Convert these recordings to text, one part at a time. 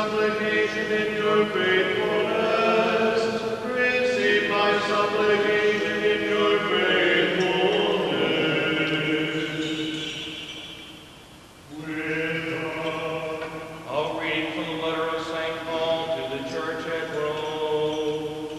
supplication in your faithfulness. Receive my supplication in your faithfulness. I'll read from the letter of St. Paul to the church at Rome.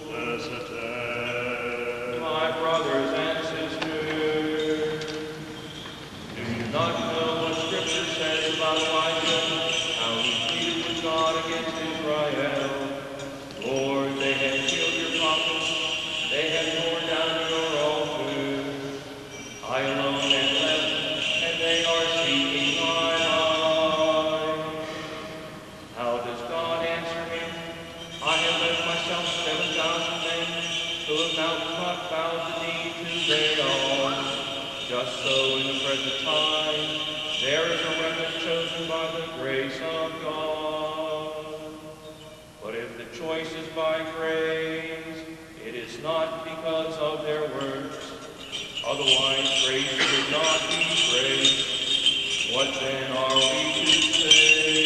My brothers and sisters, do you not know what Scripture says about Elijah, how he pleaded with God against Israel? Lord, they have killed your prophets, they have torn down your altars. I alone am left, and they are seeking my life. How does God answer me? I have left myself 7,000 men who have now not bowed the knee to Baal. Just so in the present time, there is a remnant chosen by the grace of God. But if the choice is by grace, it is not because of their works. Otherwise, grace would not be grace. What then are we to say?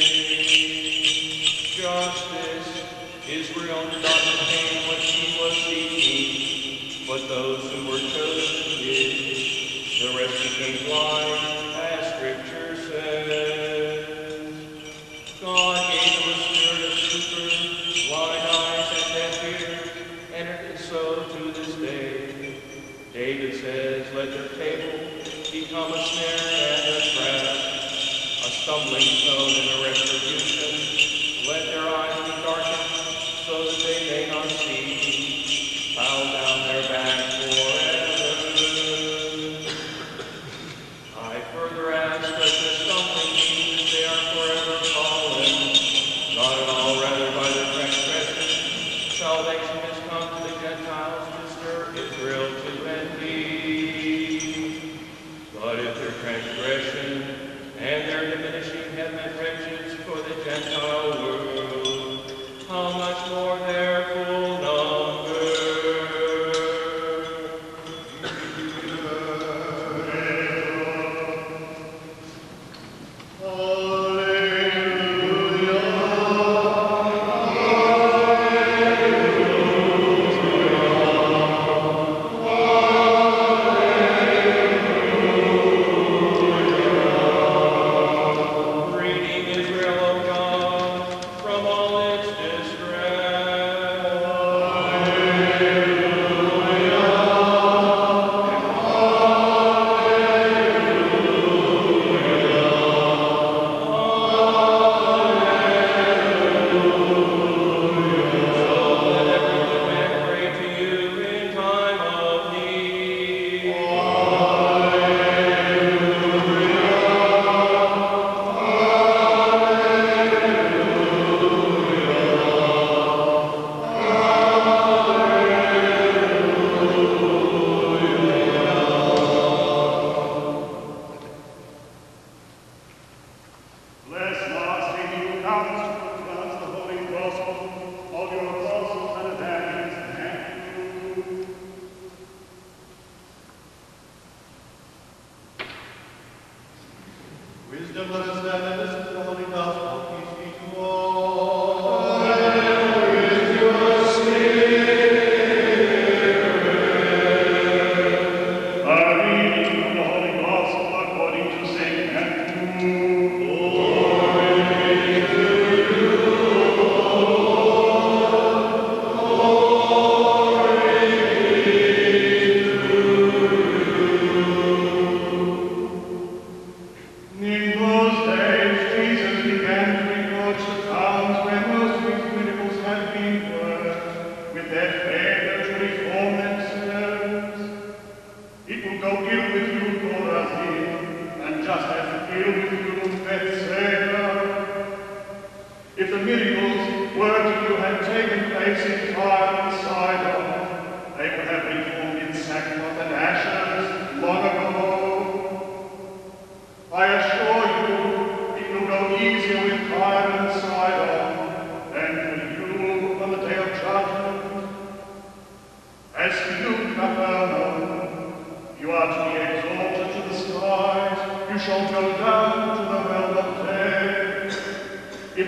Justice. Israel did not obtain what she was seeking, but those who were chosen did. The rest became blind, as Scripture says. God gave them a spirit of stupor, blind eyes and deaf ears, and it is so to this day. David says, let their table become a snare and a trap, a stumbling stone and a retribution. Let their eyes be darkened, so that they may not see, bow down their back forever. I further ask that the stumbling means they are forever fallen, not at all, rather by their transgression. Salvation has come to the Gentiles to stir Israel to envy. But if their transgression and their diminishing have meant wretches for the Gentile world, how much more their full number? Greeting Israel, O God, from all its Wisdom, let us stand and listen to the Holy Gospel. Peace be to all. A reading from the Holy Gospel according to St. Matthew. Glory be to you, Lord.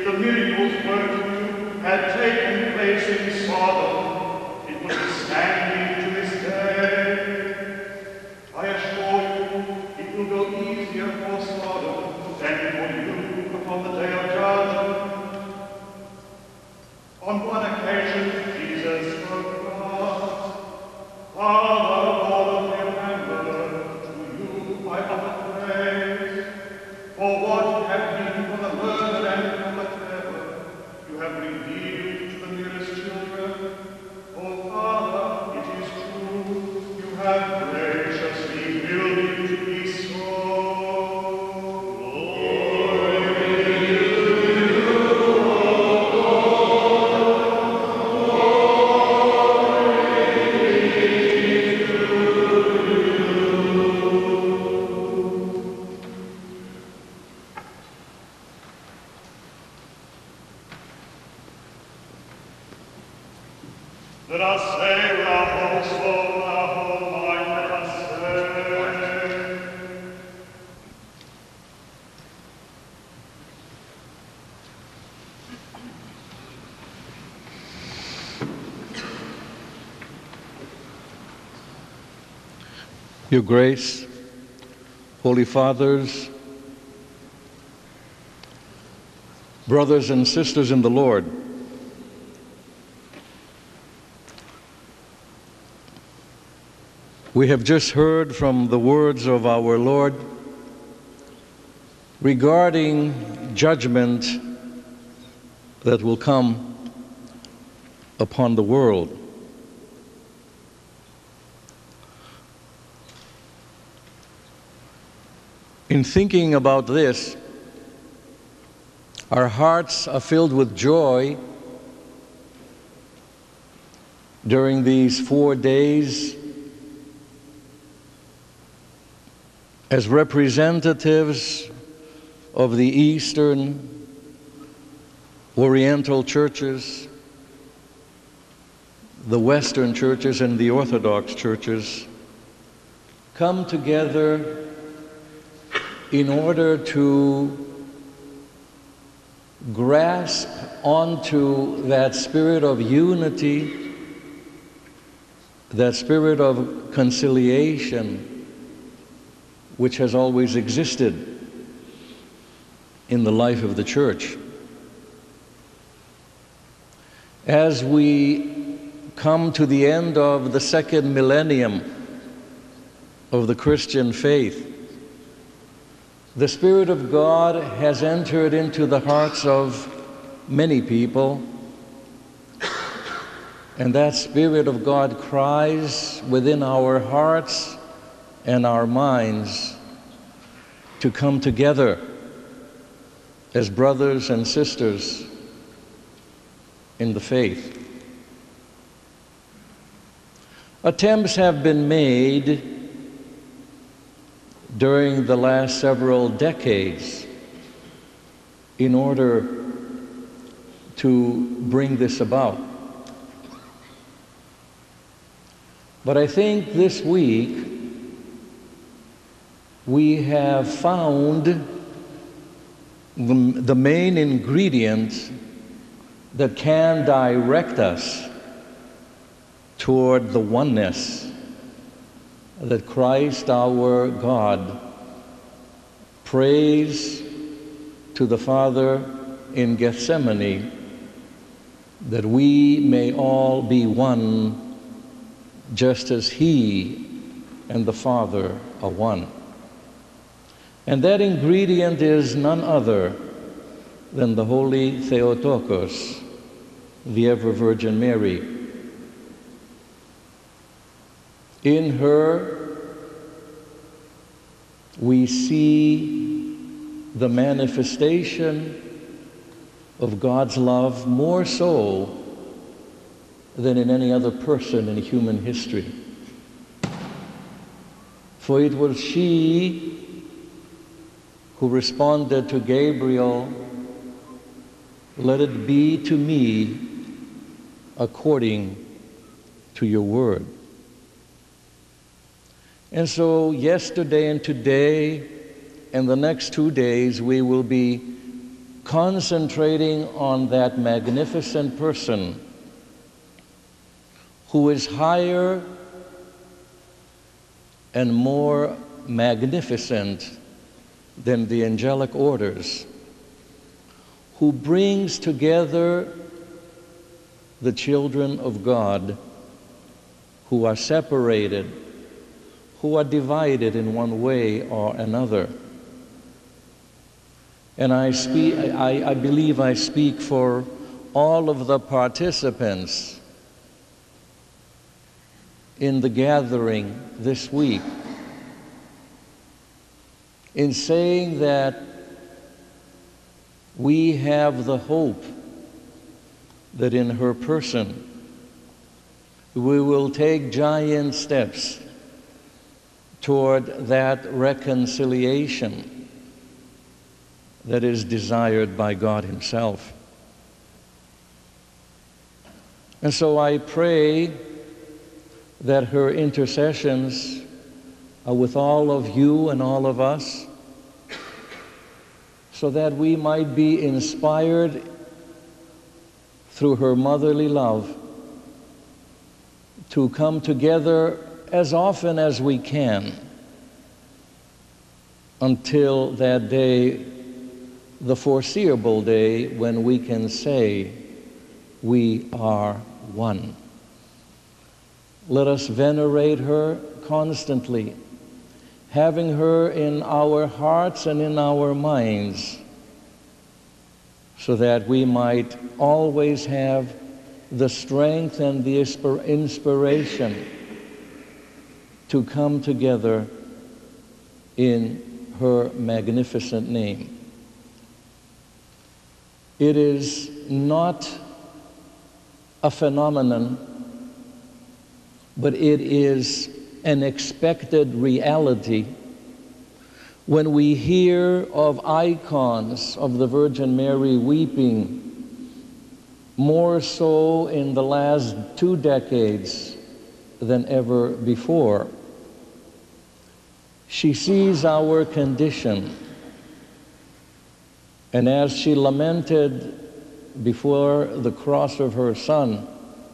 If the miracles were to had taken place in Sodom, it would be standing to this day. I assure you, it will go easier for Sodom than for you upon the day of judgment. On one occasion, Jesus spoke thus, Father, Lord of remember, to you I offer praise, for what you have been for the learned and for the clever, you have revealed to the nearest children. Oh, Father, it is true, you have graciously willed it to be so. Let us say with our whole soul, our whole mind, let us say. Your Grace, Holy Fathers, brothers and sisters in the Lord, we have just heard from the words of our Lord regarding judgment that will come upon the world. In thinking about this, our hearts are filled with joy during these 4 days as representatives of the Eastern Oriental churches, the Western churches, and the Orthodox churches come together in order to grasp onto that spirit of unity, that spirit of conciliation, which has always existed in the life of the Church. As we come to the end of the second millennium of the Christian faith, the Spirit of God has entered into the hearts of many people, and that Spirit of God cries within our hearts and our minds to come together as brothers and sisters in the faith. Attempts have been made during the last several decades in order to bring this about. But I think this week we have found the main ingredient that can direct us toward the oneness that Christ our God prays to the Father in Gethsemane, that we may all be one, just as He and the Father are one. And that ingredient is none other than the Holy Theotokos, the Ever Virgin Mary. In her, we see the manifestation of God's love more so than in any other person in human history. For it was she who responded to Gabriel, "Let it be to me according to your word." And so yesterday and today and the next 2 days we will be concentrating on that magnificent person who is higher and more magnificent than the angelic orders, who brings together the children of God who are separated, who are divided in one way or another. And I believe I speak for all of the participants in the gathering this week in saying that we have the hope that in her person we will take giant steps toward that reconciliation that is desired by God Himself. And so I pray that her intercessions are with all of you and all of us, so that we might be inspired through her motherly love to come together as often as we can until that day, the foreseeable day, when we can say we are one. Let us venerate her constantly, having her in our hearts and in our minds, so that we might always have the strength and the inspiration to come together in her magnificent name. It is not a phenomenon, but it is an expected reality when we hear of icons of the Virgin Mary weeping, more so in the last 2 decades than ever before. She sees our condition, and as she lamented before the cross of her Son,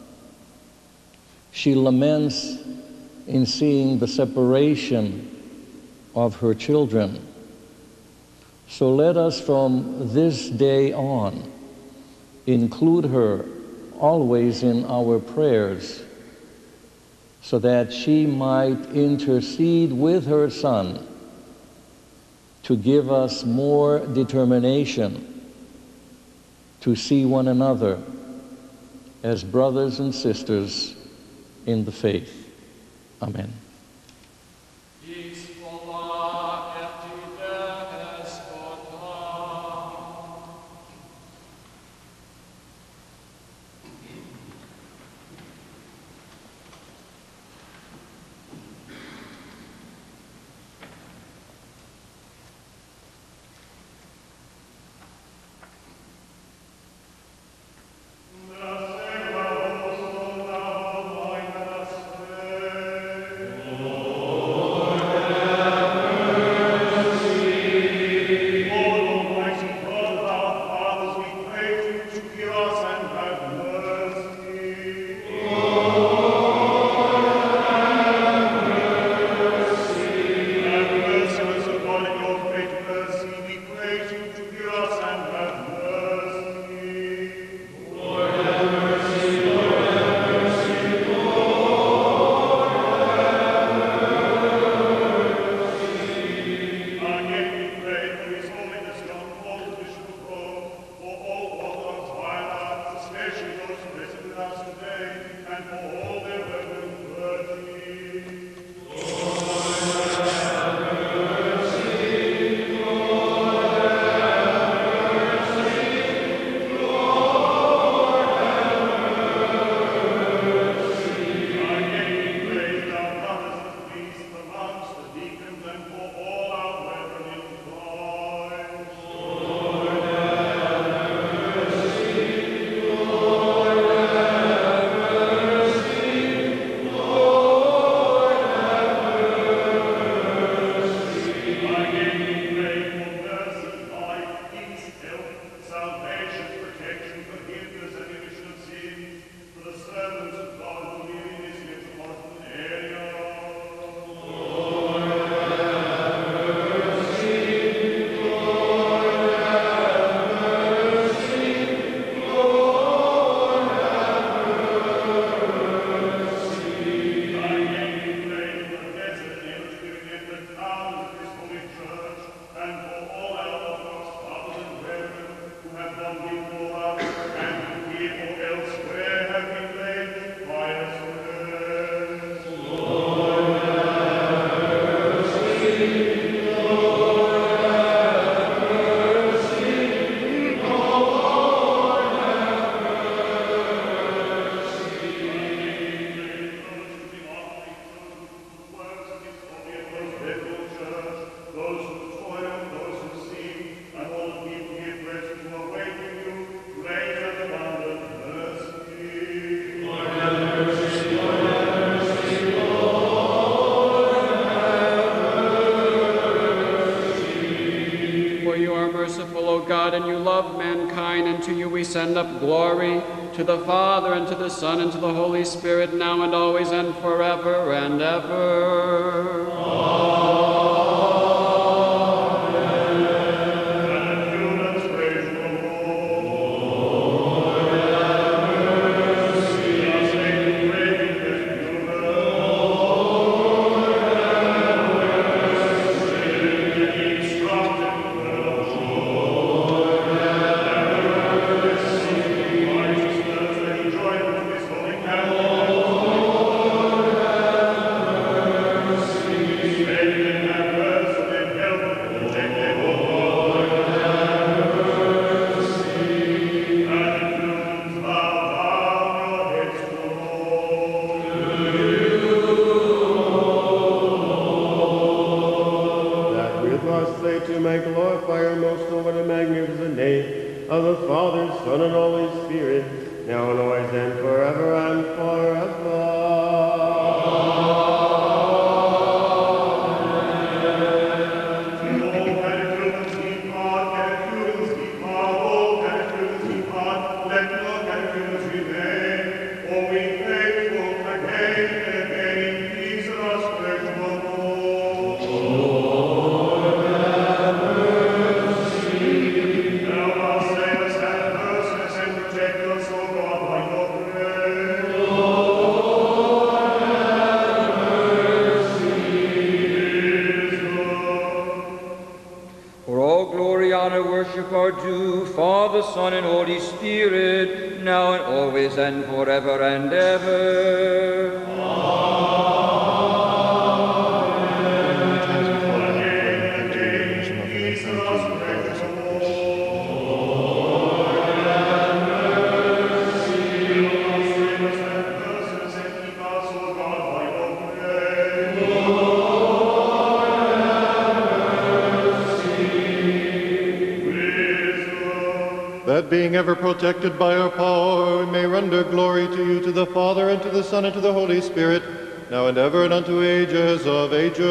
she laments in seeing the separation of her children. So let us from this day on include her always in our prayers, so that she might intercede with her Son to give us more determination to see one another as brothers and sisters in the faith. Amen. send up glory to the Father, and to the Son, and to the Holy Spirit, now and always, and forever and ever. Being ever protected by our power, we may render glory to you, to the Father, and to the Son, and to the Holy Spirit, now and ever, and unto ages of ages.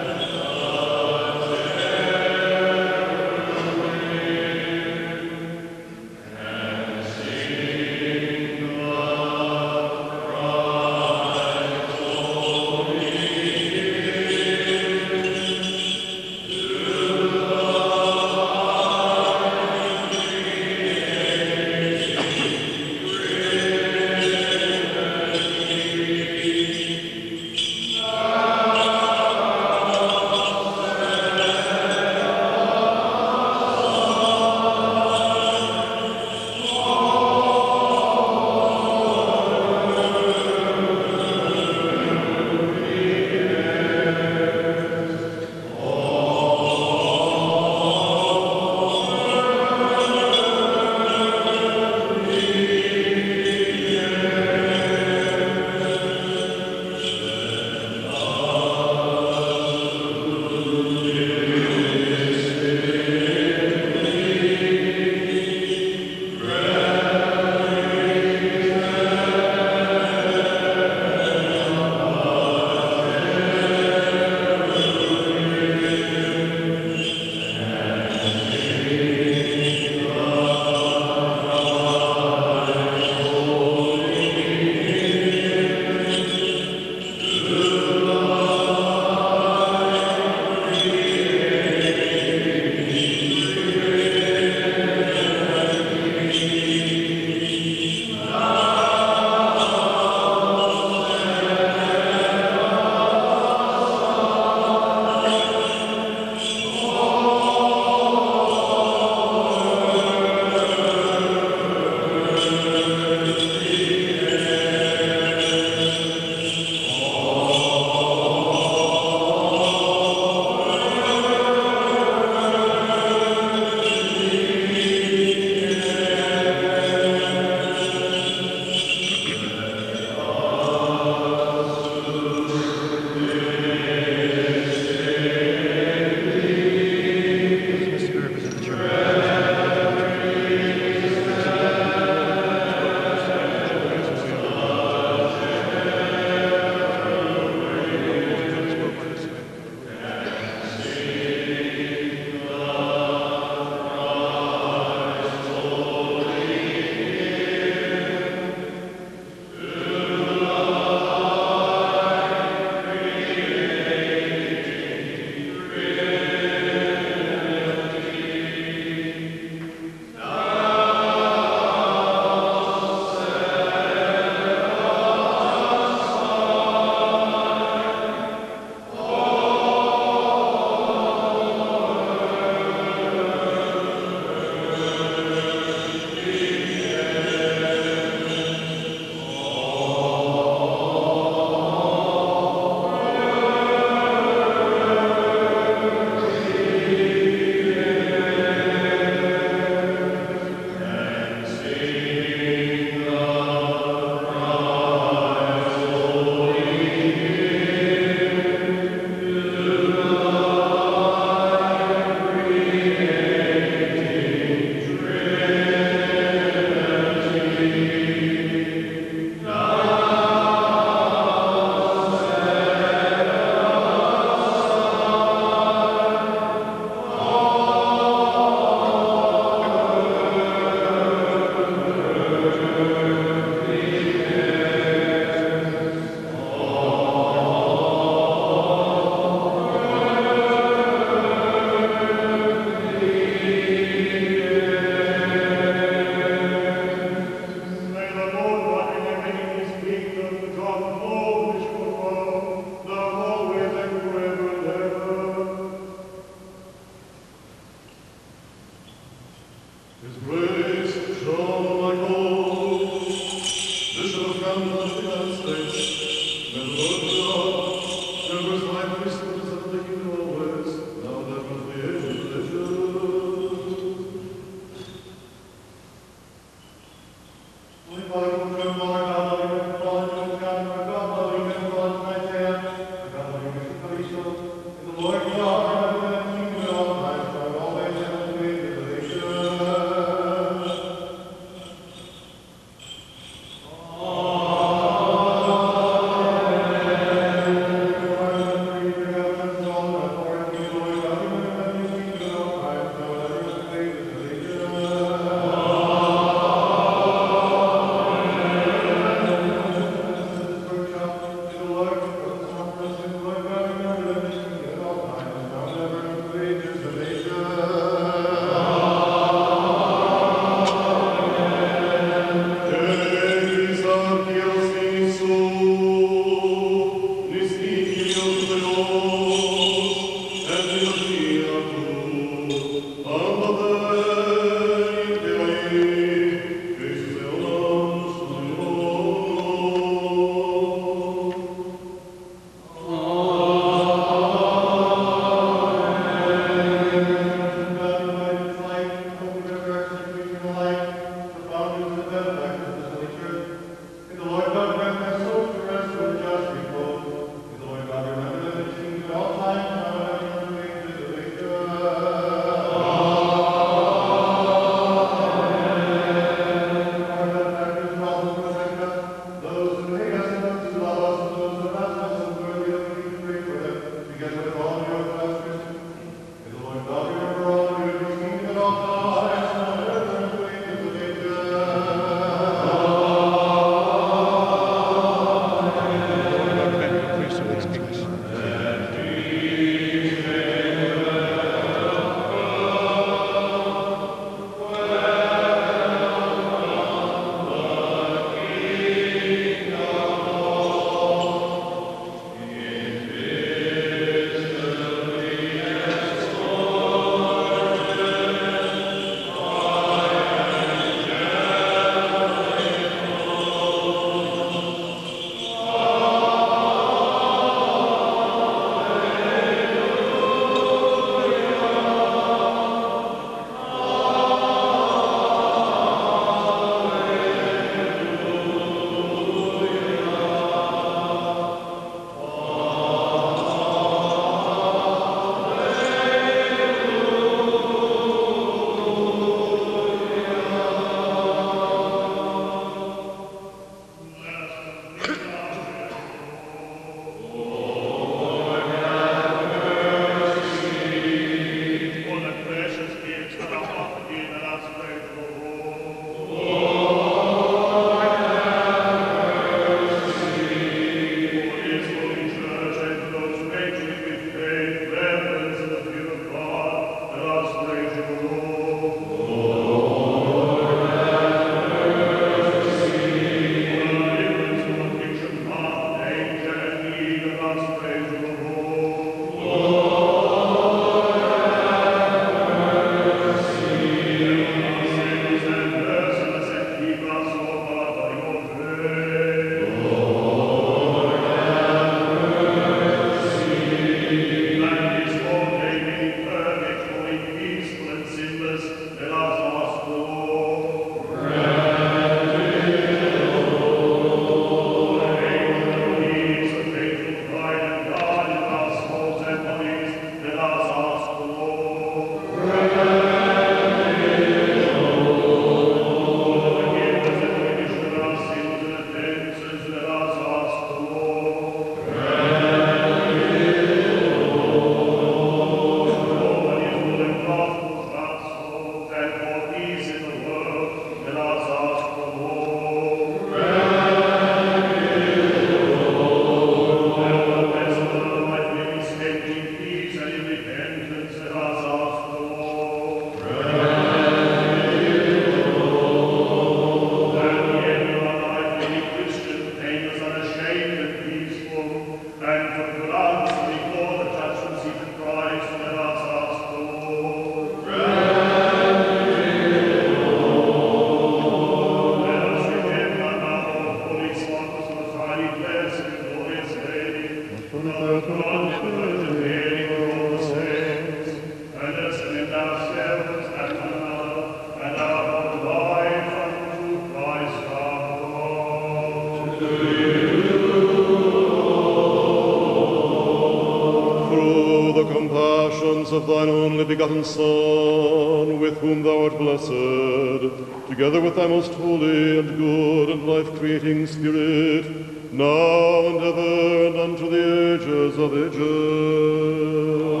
of thine only begotten Son, with whom thou art blessed, together with thy most holy and good and life-creating Spirit, now and ever and unto the ages of ages.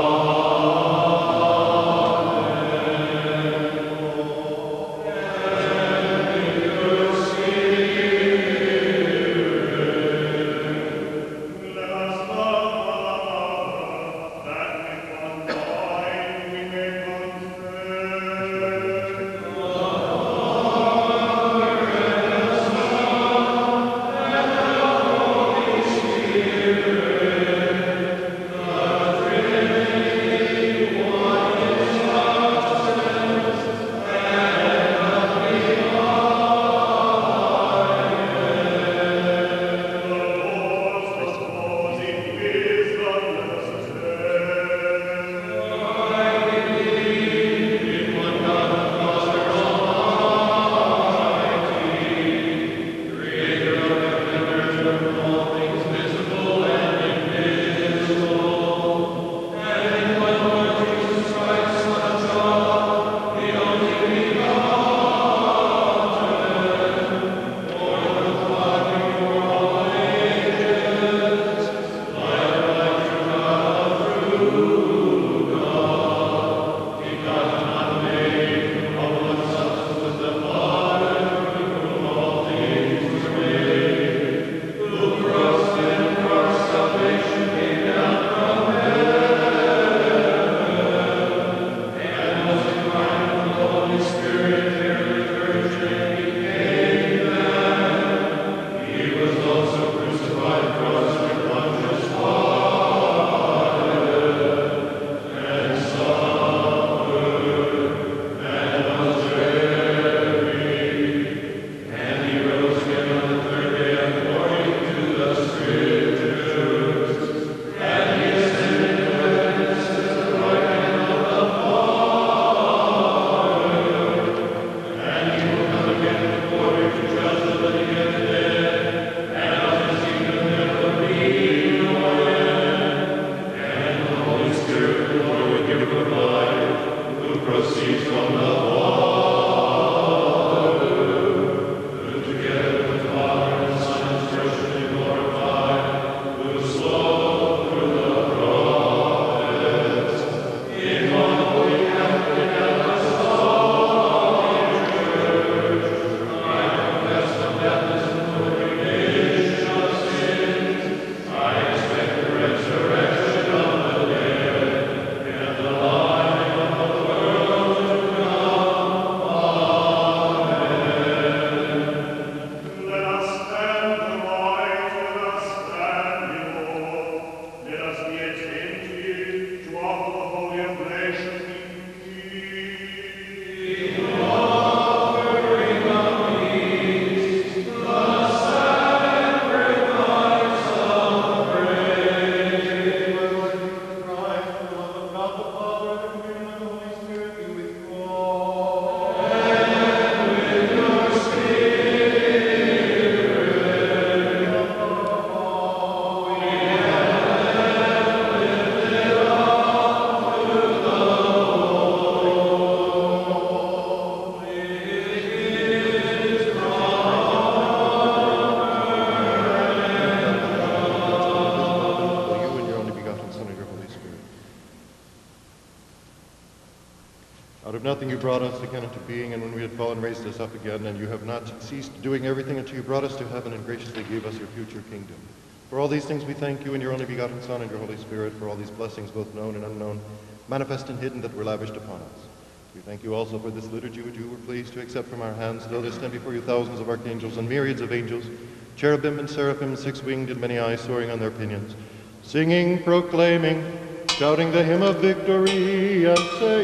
Out of nothing you brought us again into being, and when we had fallen, raised us up again, and you have not ceased doing everything until you brought us to heaven and graciously gave us your future kingdom. For all these things we thank you and your only begotten Son and your Holy Spirit, for all these blessings, both known and unknown, manifest and hidden, that were lavished upon us. We thank you also for this liturgy which you were pleased to accept from our hands, though there stand before you thousands of archangels and myriads of angels, cherubim and seraphim, six-winged and many eyes soaring on their pinions, singing, proclaiming, shouting the hymn of victory, and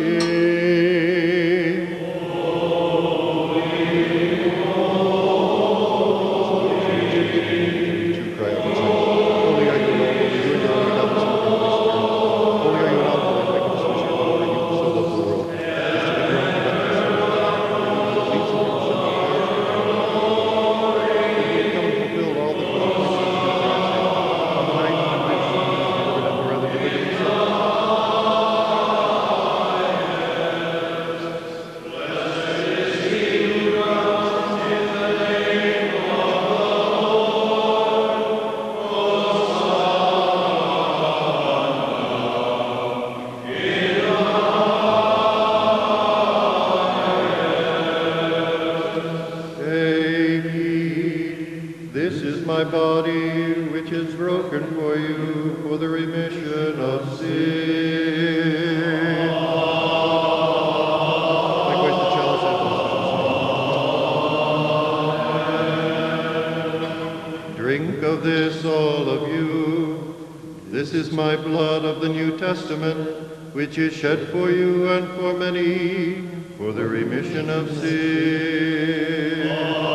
saying, my body, which is broken for you, for the remission of sin. Likewise the chalice after the same. Drink of this, all of you. This is my blood of the New Testament, which is shed for you and for many, for the remission of sin.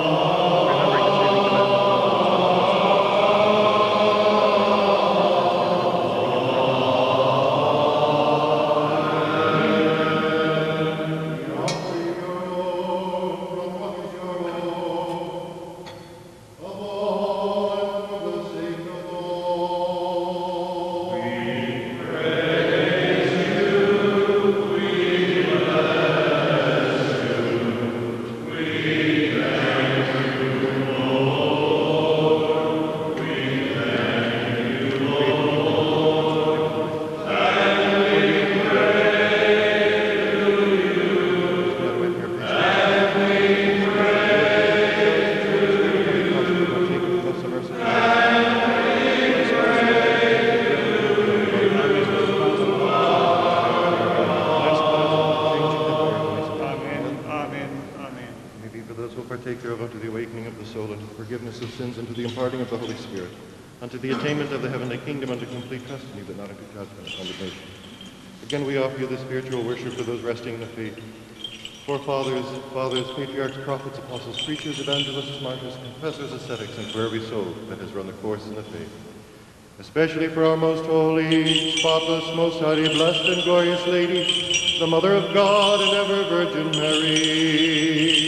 Unto the attainment of the heavenly kingdom, unto complete custody, but not unto judgment and condemnation. Again, we offer you the spiritual worship for those resting in the faith, for fathers, patriarchs, prophets, apostles, preachers, evangelists, martyrs, confessors, ascetics, and for every soul that has run the course in the faith. Especially for our most holy, spotless, most highly blessed, and glorious Lady, the Mother of God and ever Virgin Mary.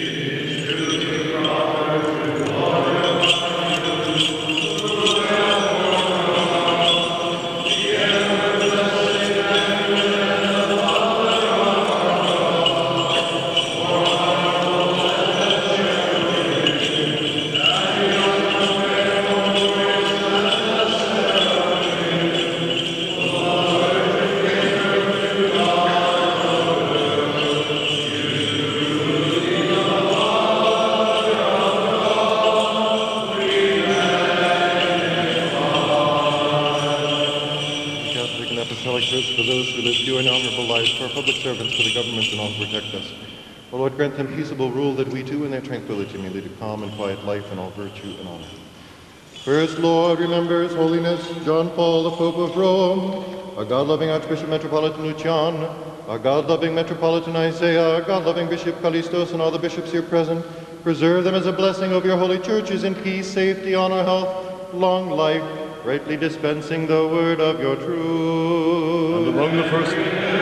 For those who live pure and honorable lives, for our public servants, for the governments, and all who protect us. O Lord, grant them peaceable rule, that we too in their tranquility may lead a calm and quiet life in all virtue and honor. First, Lord, remember His Holiness John Paul, the Pope of Rome, our God-loving Archbishop Metropolitan Lucian, our God-loving Metropolitan Isaiah, our God-loving Bishop Callistos, and all the bishops here present. Preserve them as a blessing of your holy churches in peace, safety, honor, health, long life, rightly dispensing the word of your truth. And among the first...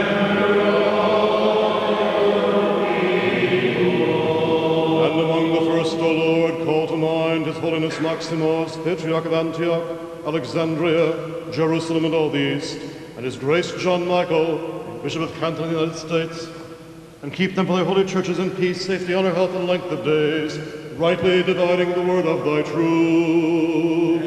O Lord, call to mind His Holiness Maximus, Patriarch of Antioch, Alexandria, Jerusalem, and all the East, and His Grace John Michael, Bishop of Canton in the United States, and keep them for their holy churches in peace, safety, honor, health, and length of days, rightly dividing the word of thy truth.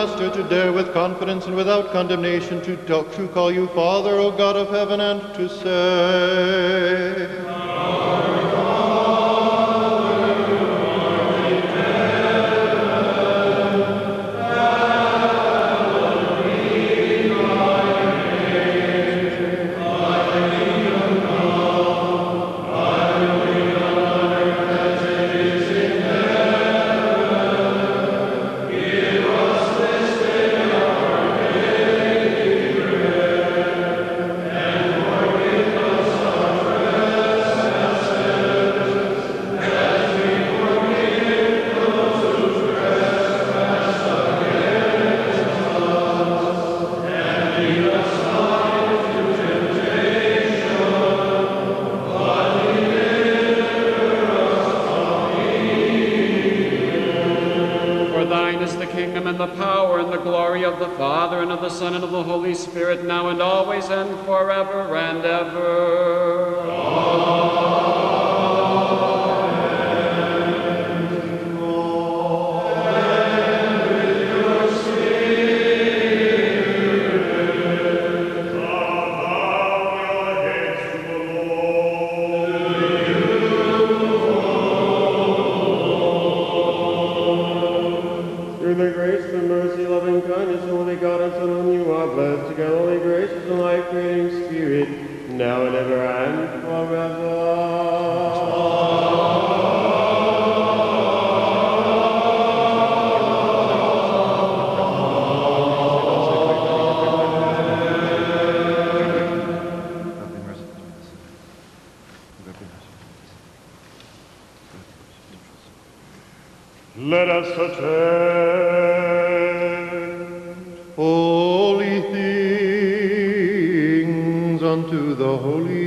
Master, to dare with confidence and without condemnation to call you Father, O God of heaven, and to say, the power and the glory of the Father, and of the Son, and of the Holy Spirit, now and always, and forever and ever. Let us attend holy things unto the holy.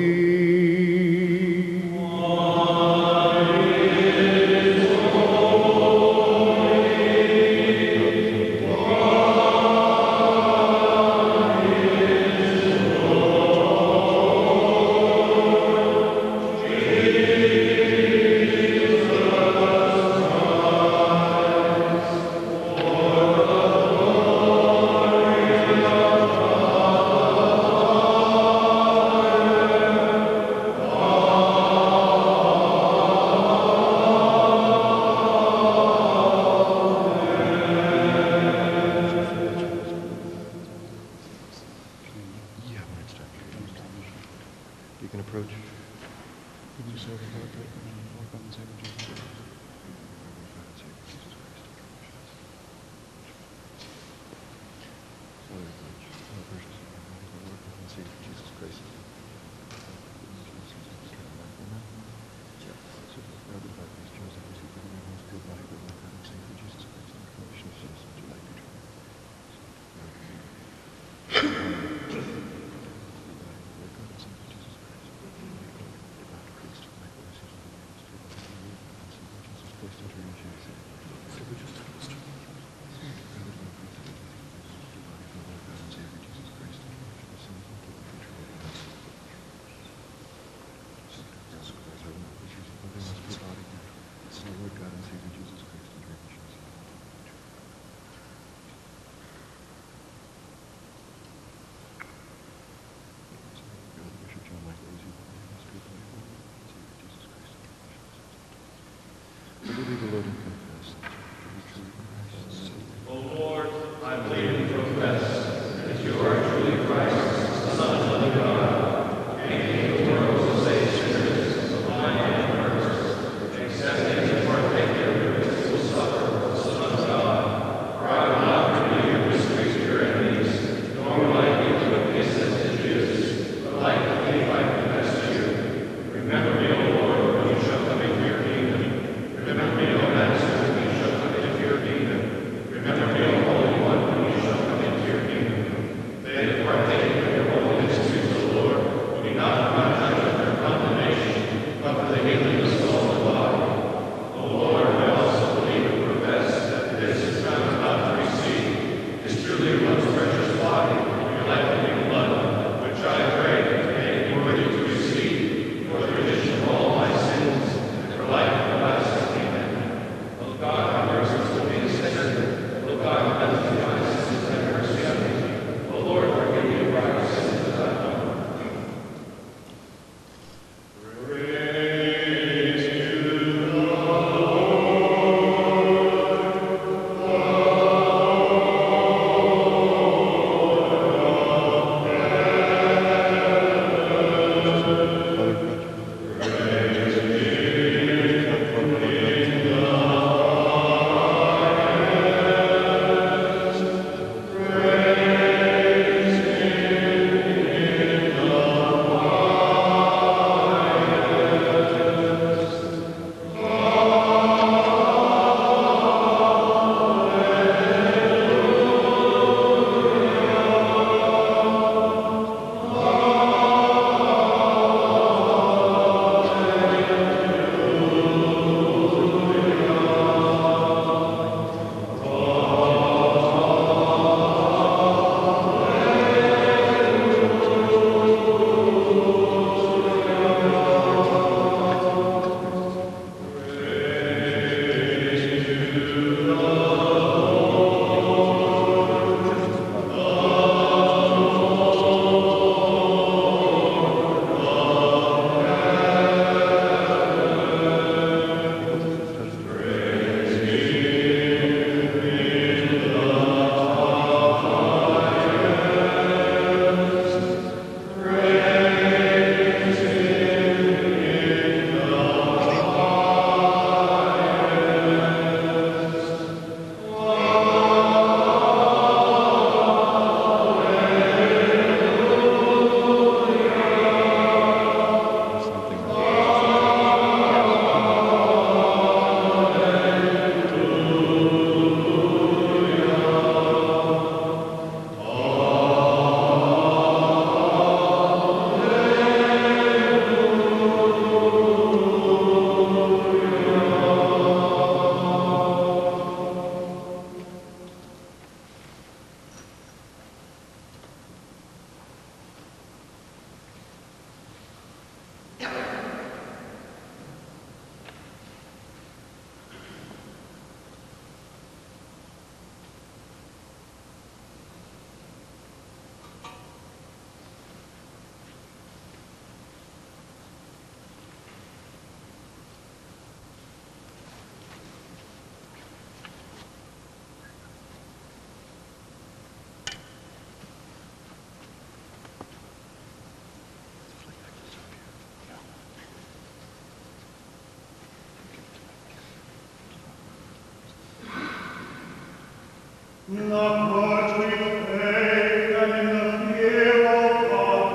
Not much with faith and in the fear of God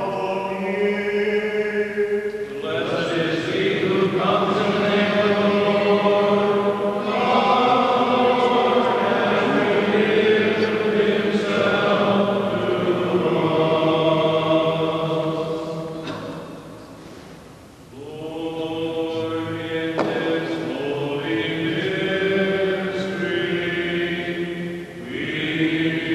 forgive. Blessed is he who comes in the name of the Lord. And revealed himself to us. Lord, in this holy mystery, we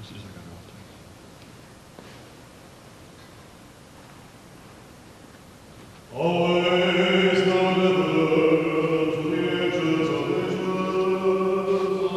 Always thou never to the ages of ages.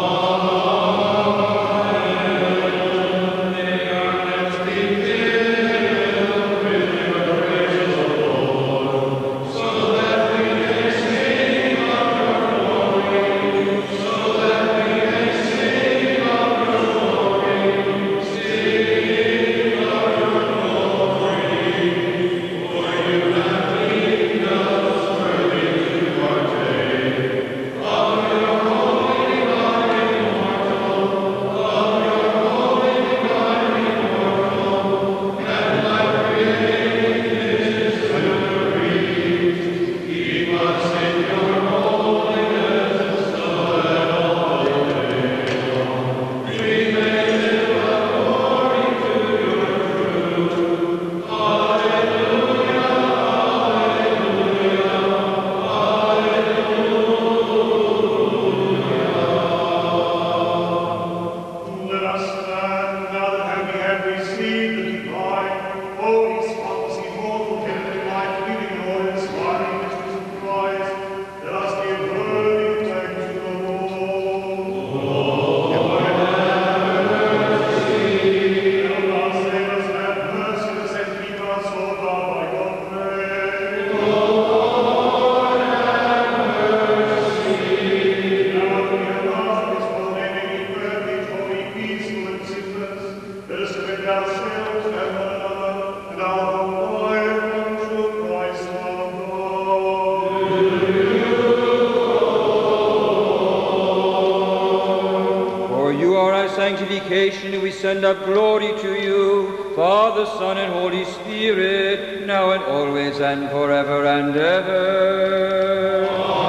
Let us stand now that we have received the divine, holy, spotless, immortal, heavenly life, living in all inspiring mysteries of Christ. Let us give worthy thanks to the Lord. Help us, save us, have mercy on us, and keep us, O God, by your grace. Now that we have asked this for any perfect, holy, peaceful, and sinless, let us commend ourselves and one another and our whole life unto Christ our God. For you are our sanctification, and we send up glory to you, Father, Son, and Holy Spirit, now and always and forever and ever.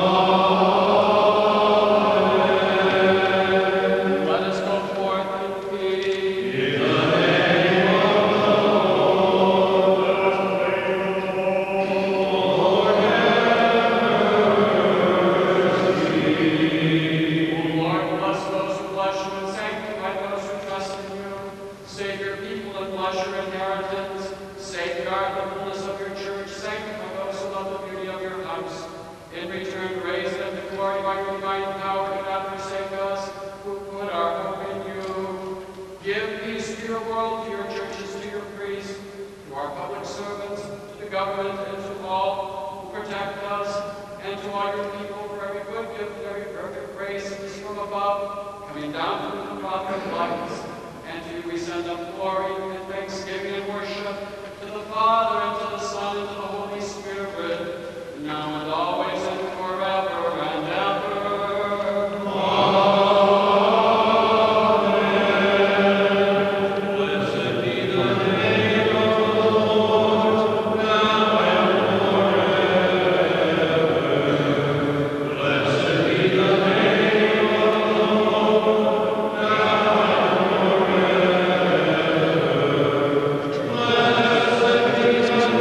Let us go forth in peace. O Lord, bless those who bless you and sanctify those who trust in you. Save your people and bless your inheritance. Safeguard the fullness of your church. Sanctify those who love the beauty of your house. In return, raise them to glory by your divine power. Do not forsake us, who put our hope in you. Give peace to your world, to your churches, to your priests, to our public servants, to the government, and to all who protect us, and to all your people, for every good gift and every perfect grace is from above, coming down from the Father of lights. And to you we send up glory and thanksgiving and worship, to the Father, and to the Son, and to the Holy Spirit, now and always and forever and ever. Jesus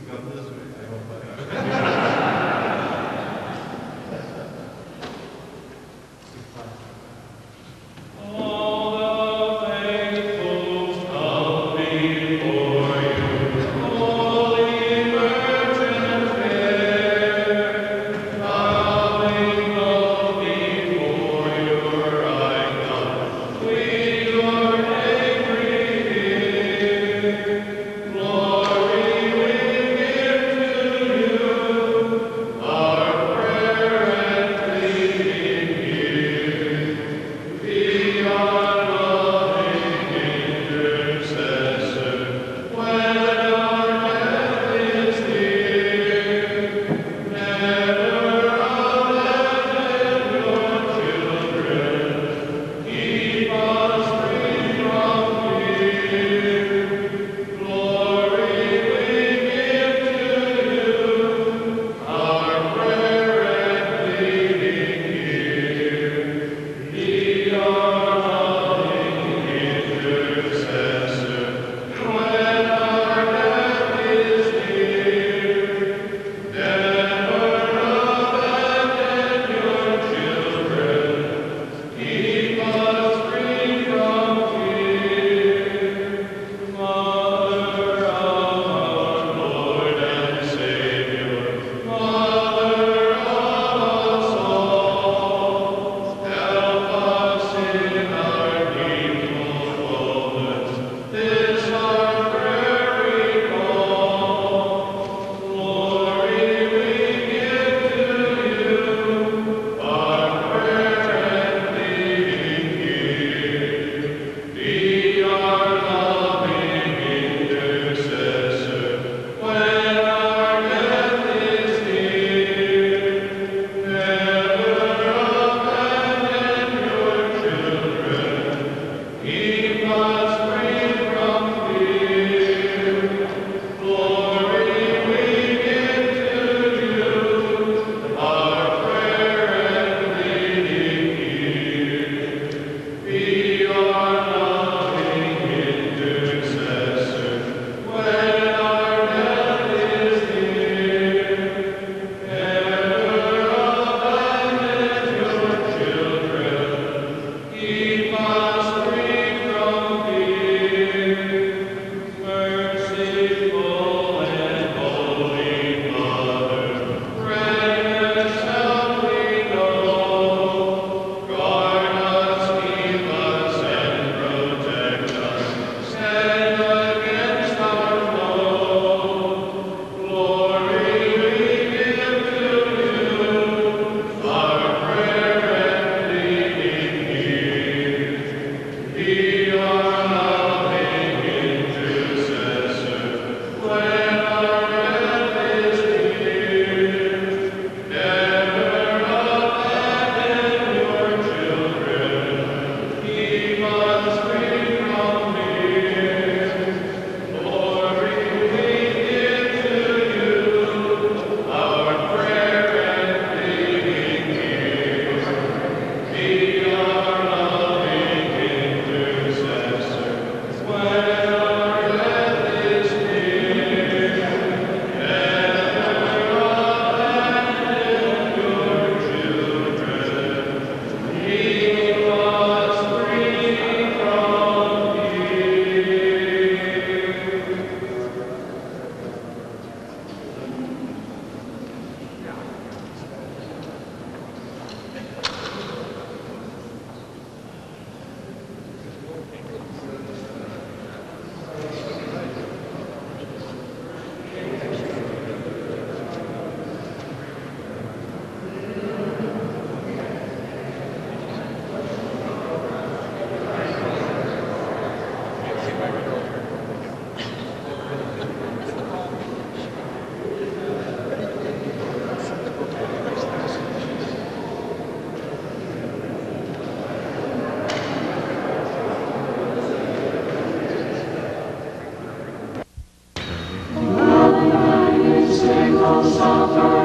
Sing, O Psalter.